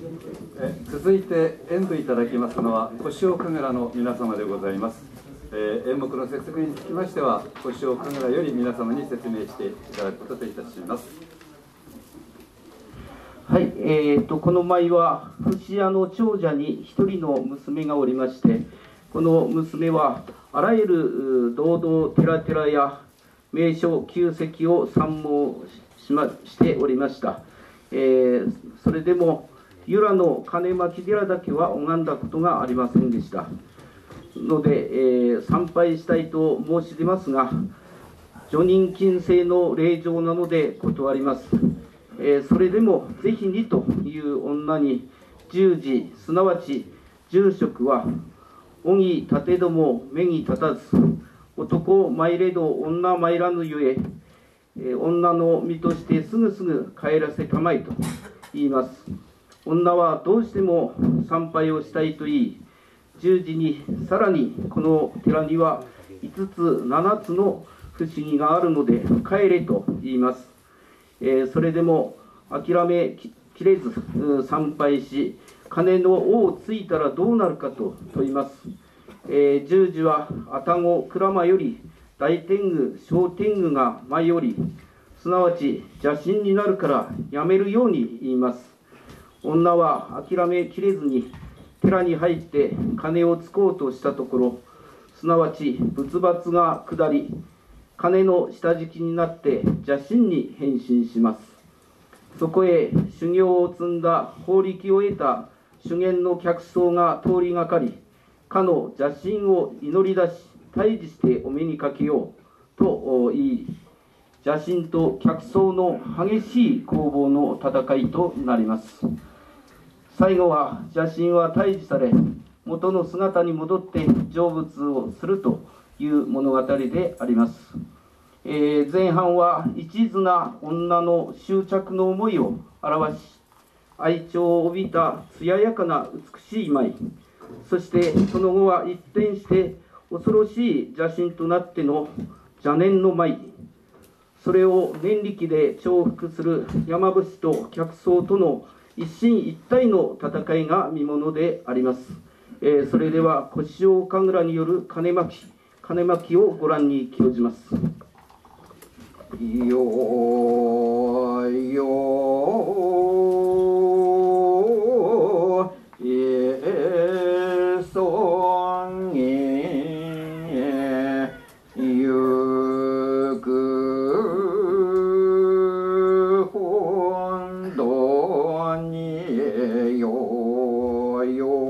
続いて演舞いただきますのは小塩神楽の皆様でございます。演目の説明につきましては小塩神楽より皆様に説明していただくことといたします。 はい、この舞は節屋の長者に一人の娘がおりまして、この娘はあらゆる堂々寺や名所旧跡を参謀しておりました。それでも由良の金巻寺だけは拝んだことがありませんでしたので、参拝したいと申し出ますが、叙任禁制の令状なので断ります。それでもぜひにという女に従事、すなわち住職はおぎ立てども目に立たず、男参れど女参らぬゆえ、女の身としてすぐ帰らせたまいと言います。女はどうしても参拝をしたいと言い、10時にさらにこの寺には5つ7つの不思議があるので帰れと言います。それでも諦めきれず参拝し、鐘の尾をついたらどうなるかと問います。10時は愛宕鞍馬より大天狗小天狗が舞い降り、すなわち邪神になるからやめるように言います。女は諦めきれずに寺に入って鐘をつこうとしたところ、すなわち仏罰が下り、鐘の下敷きになって邪神に変身します。そこへ修行を積んだ法力を得た修験の客僧が通りがかり、かの邪神を祈り出し退治してお目にかけようと言い、邪神と客僧の激しい攻防の戦いとなります。最後は邪神は退治され、元の姿に戻って成仏をするという物語であります。前半は一途な女の執着の思いを表し、愛嬌を帯びた艶やかな美しい舞、そしてその後は一転して恐ろしい邪神となっての邪念の舞、それを念力で重複する山伏と客僧との一進一退の戦いが見ものであります。それでは小塩神楽による鐘巻きをご覧に興じます。 よーよーえそんえゆく本土によ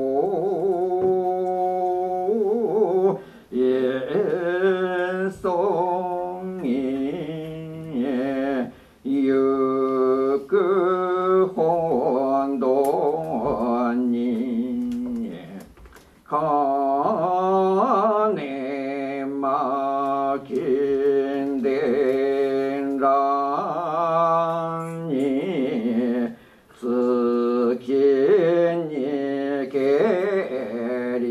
よえそんえゆく本土に金巻きでらに月にけり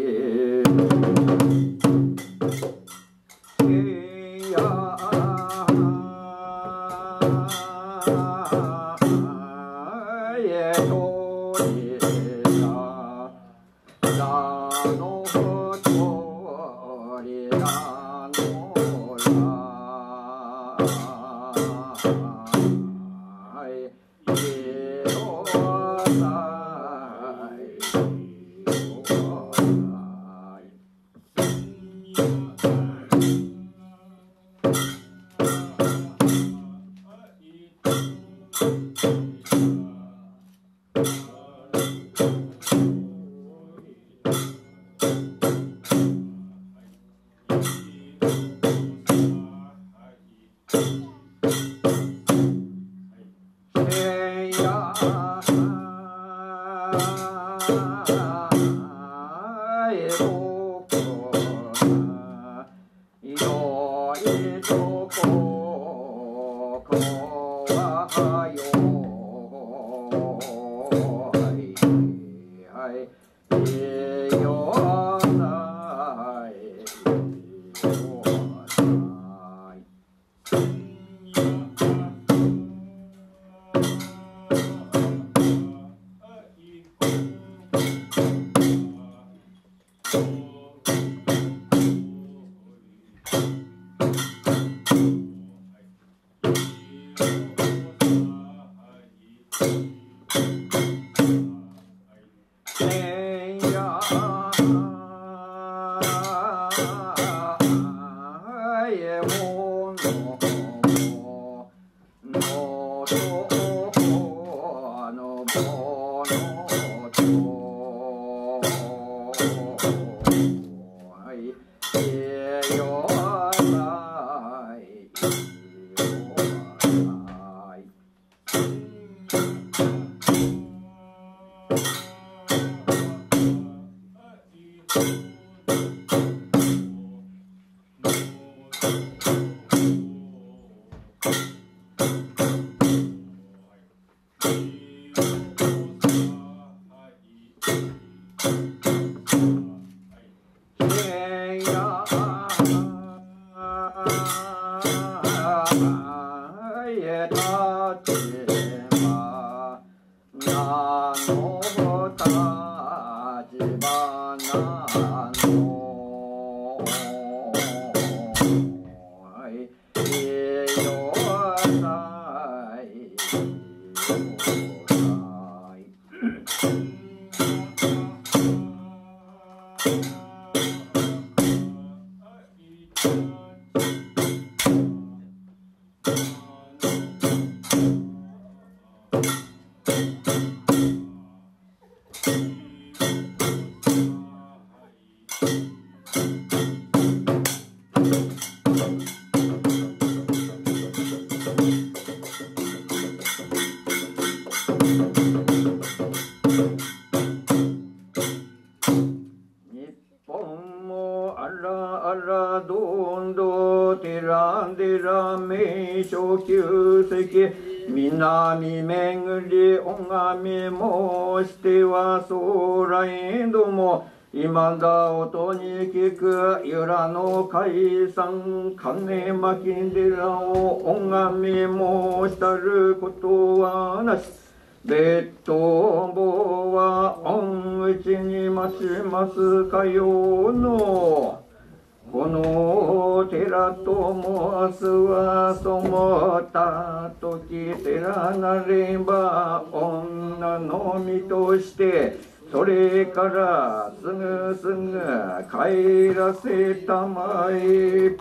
南巡り拝み申しては将来ども今だ音に聞く由良の解散金巻寺を拝み申したることはなし別当坊は恩打ちに増しますかよのこの寺と申すはそもたとき寺なれば女の身としてそれからすぐすぐ帰らせたまえ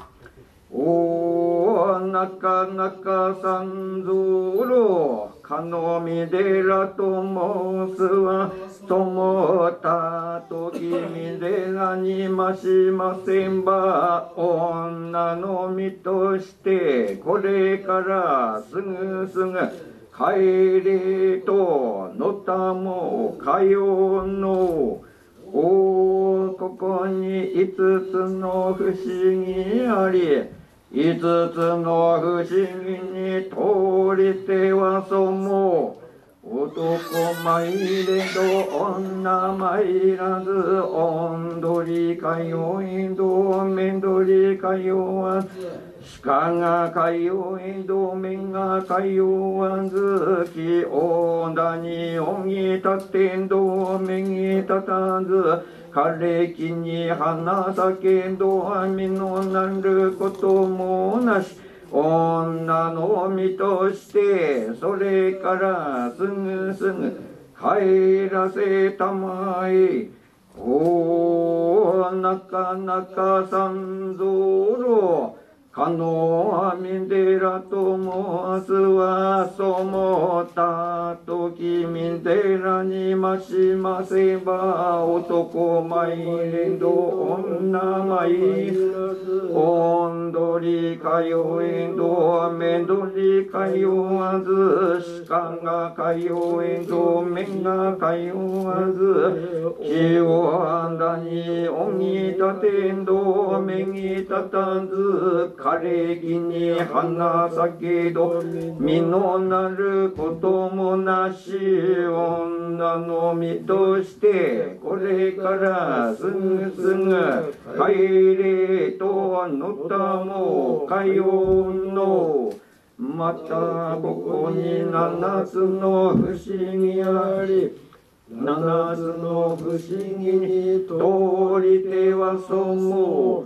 おなかなか三蔵郎かのみ寺と申すはそもたときみ寺にましませんば女の身としてこれからすぐすぐ帰れとのたもかよのおここに五つの不思議あり五つの不思議に通りてはそも男参れど女参らずおんどりかよいどめんどりかよわ鹿がかよいどめがかよわずきおだにおぎ立てんどめぎ立たず枯れ木に花咲けどみのなることもなし女の身としてそれからすぐすぐ帰らせたまえおなかなか三蔵郎かのみ寺と申すはそもたときみ寺にましませば男参れど女参るおんどりかよえどめどりかよわず鹿がかよえどめがかよわず木をあんだにおぎたてんどめぎたたず枯れ木に花咲けど実のなることもなし女の身としてこれからすぐすぐ帰れとのたもかよのまたここに七つの不思議あり七つの不思議に通りてはそも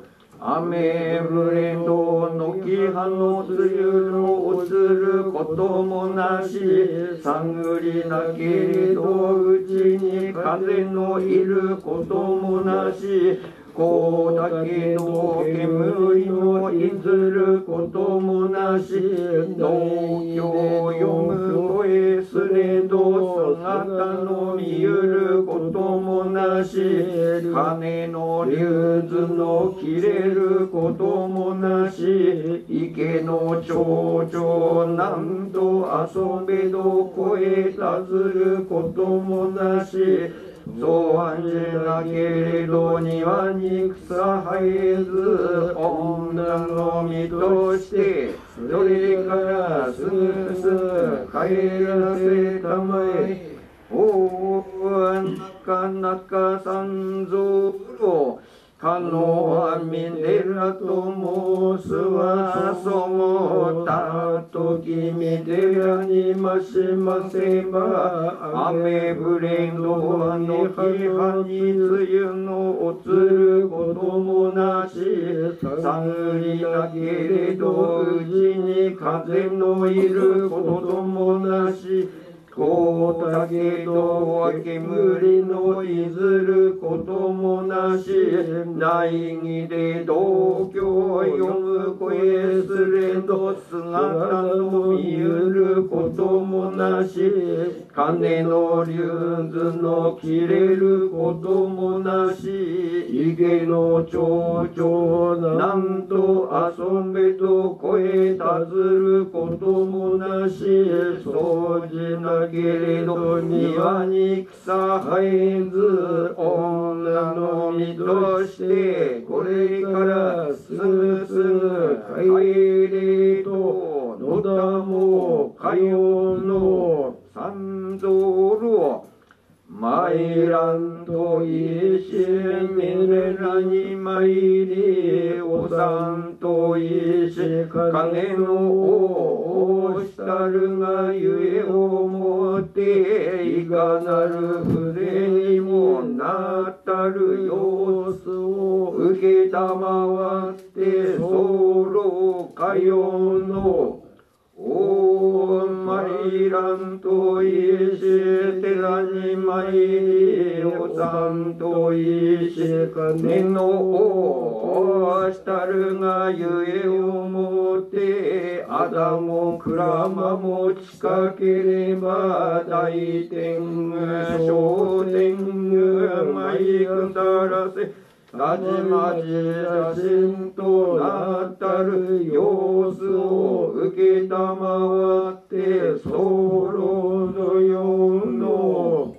雨降れとのき葉の梅雨の落ちることもなし探りだけれどうちに風のいることもなしこうだけど煙のいずることもなし農業を読む声すれど姿の見ゆることもなし金の流図の切れることもなし池の頂上なんと遊べど声たずることもなしそう案じなけれど庭に草生えず女の身としてそれからすぐすぐ帰らせたまえおなかなか三蔵郎かの阿弥寺と申すはそもたと君寺にましませば雨降れんどの日葉に梅雨の落ちることもなし探りだけれどうちに風のいることもなしこうだけど煙のいずることもなし大義で道教を読む声すれど姿の見ゆることもなし金の流図の切れることもなし池の頂上なんと遊べと声たずることもなし掃除なけれど庭に草生えず女の身としてこれからすぐすぐ帰れと野田もかよの三蔵郎参らんといしみれらに参りおさんといし金のおしたるがゆえをもっていかなる筆にもなったる様子を受けたまわって候かよのお参らんといし寺に参りおさんといし金のおしたるがゆえをもってあだもくらまも近ければ大天狗小天狗マイクたらせたちまち写真となったる様子を受けたまわってソロのようの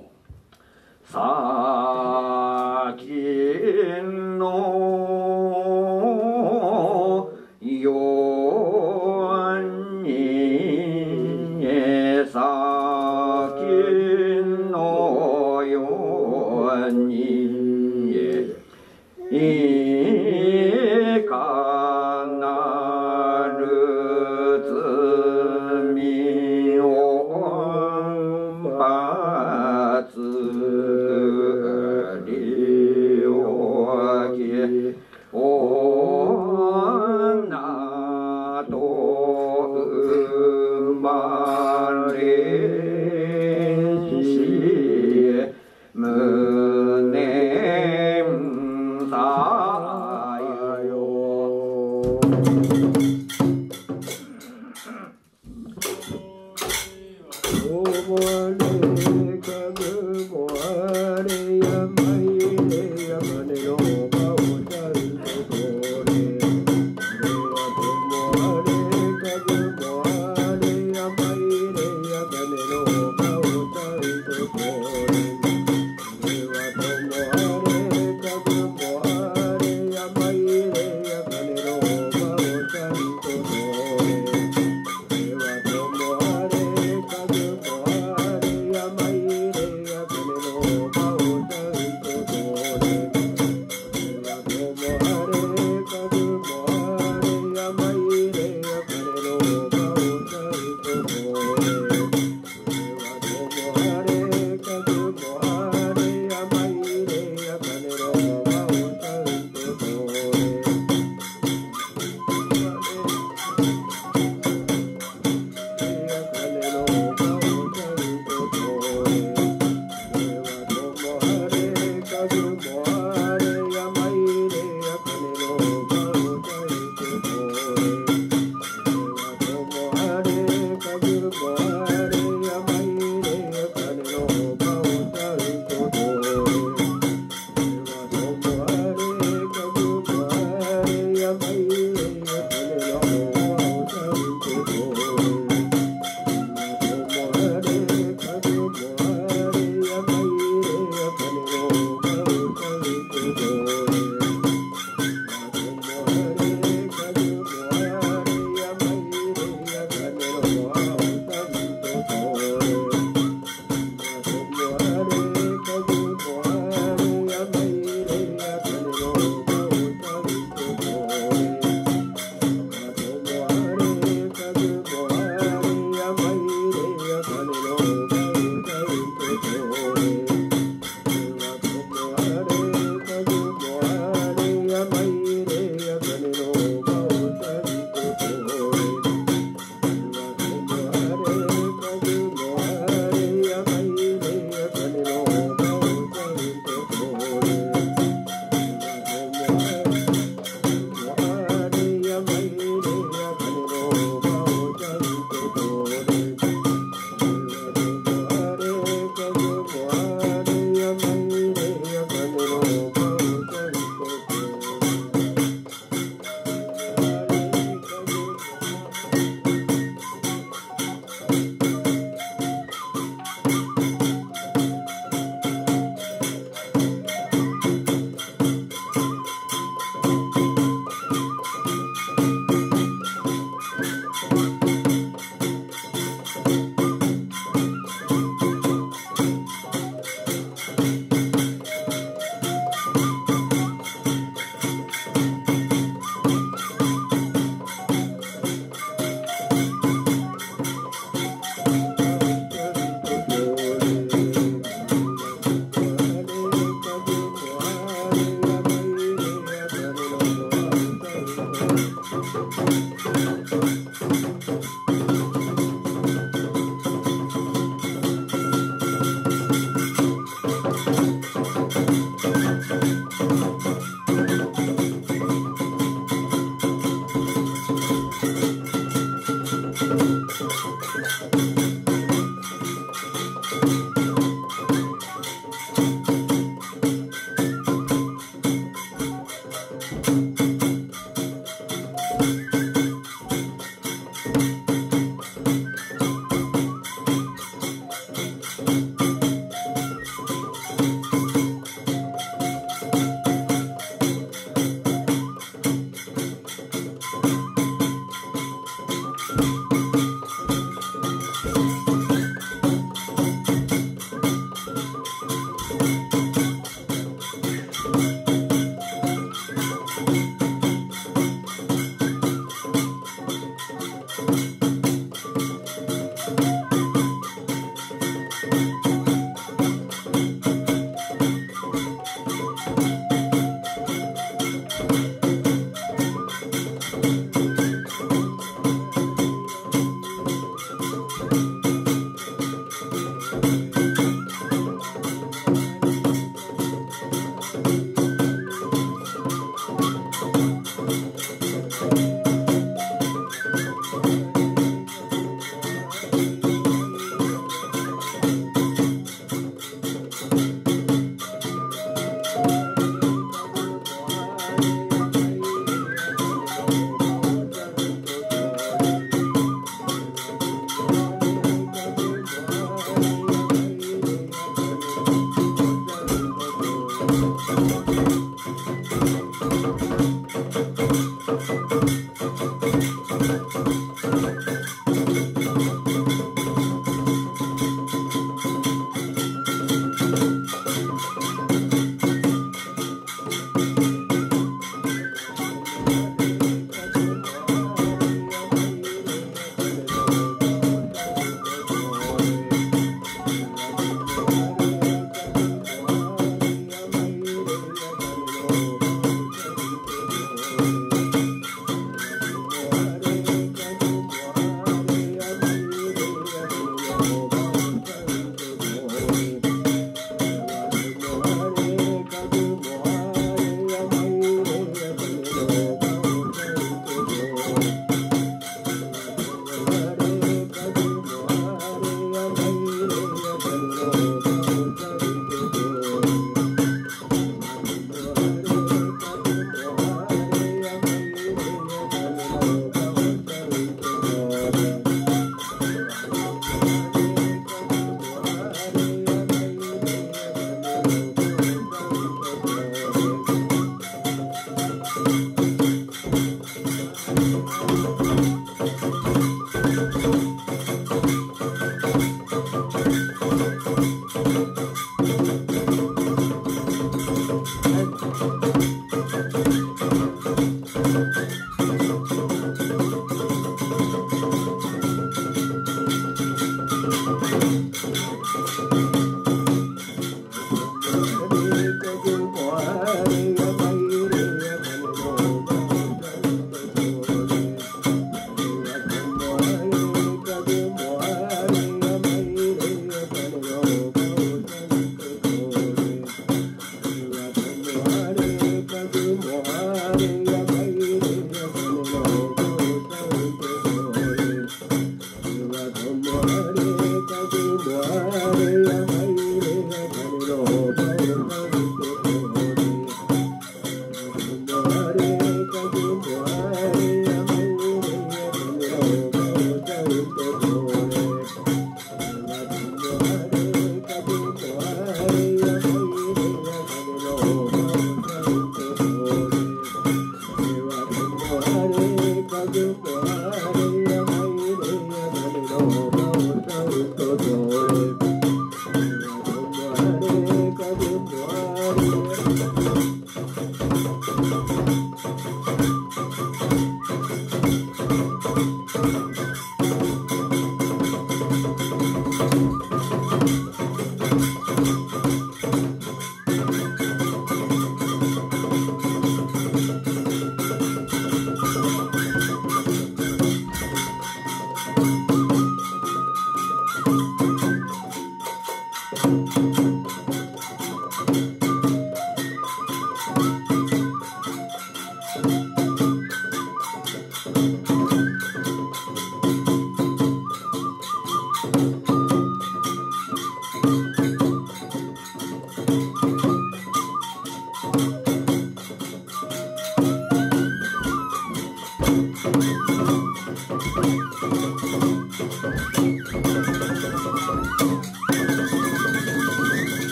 先のように先のようにいかなる罪を罰りおき女と生まれし無念さよか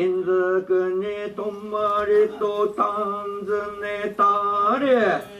金属に止まりと尋ねたれ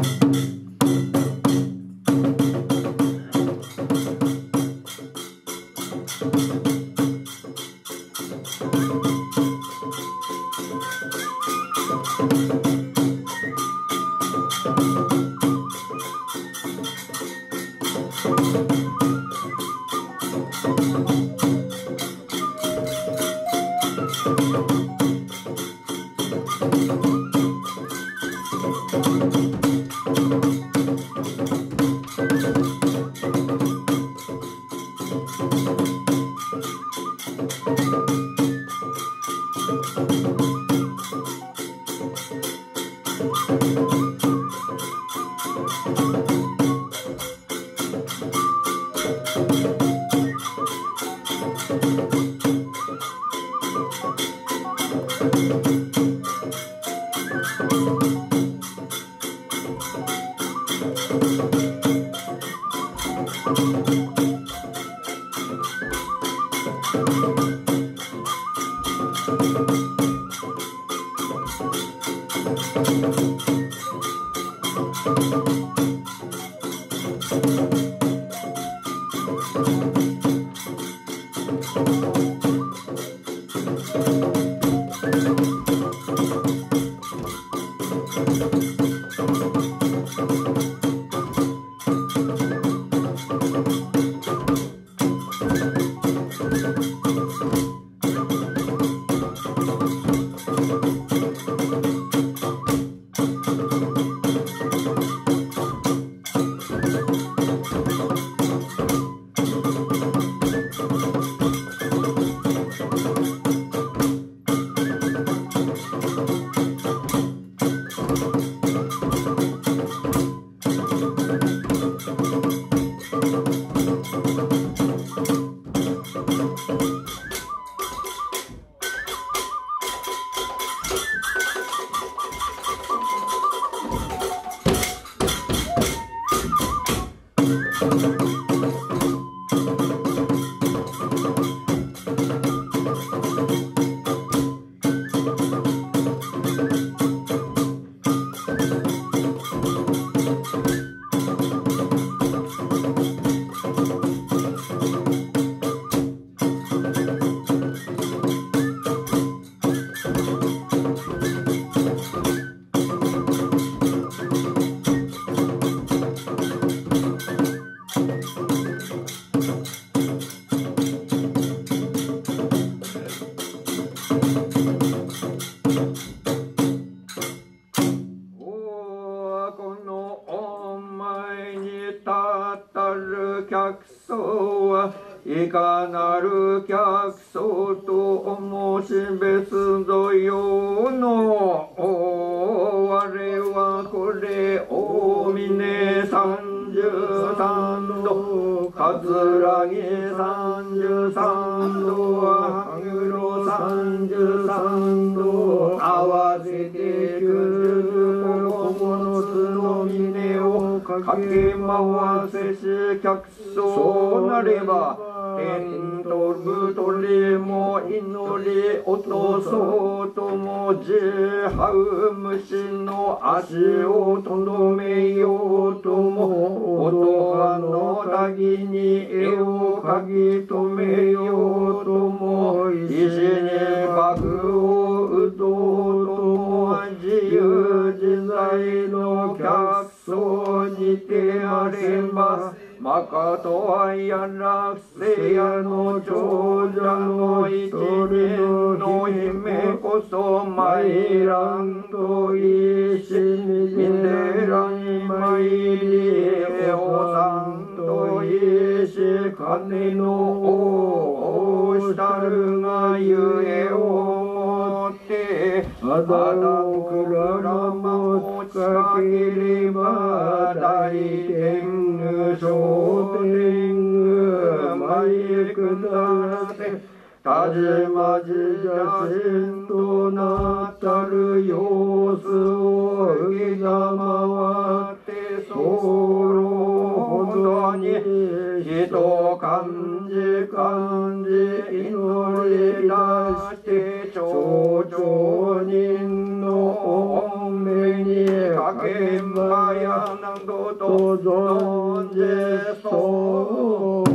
いかなる客層と申し別ぞよの我はこれ大峰33度葛城33度羽黒33度合わせて9つの峰をかけ回せし客層なれば天とぶとりも祈り落とそうともじはう虫の足をとどめようとも音羽のたぎに絵をかぎ止めようとも石に幕を打とうとも自由自在の客層にてあればまことはやらせやの長者の一人の姫こそ参らんといしみでらに参りおさんといし金の王したるがゆえをもってあだをくらまもちかければ大天狗商天狗舞下せ田島寺社神となったる様子を受けたまわって候ほどに人感じ祈り出して長頂上人の目にかけまやなどと存じそう。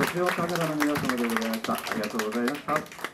星尾カメラの皆様でございました。ありがとうございました。